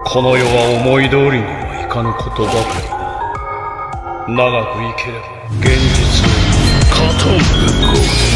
この世は思い通りにはいかぬことばかり。長く生きれば現実を勝とう。